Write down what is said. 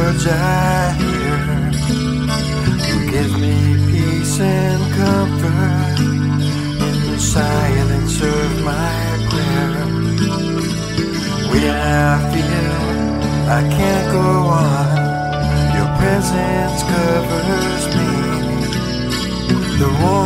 words I hear. You give me peace and comfort in the silence of my prayer. Without fear, I can't go on. Your presence covers me. The warmth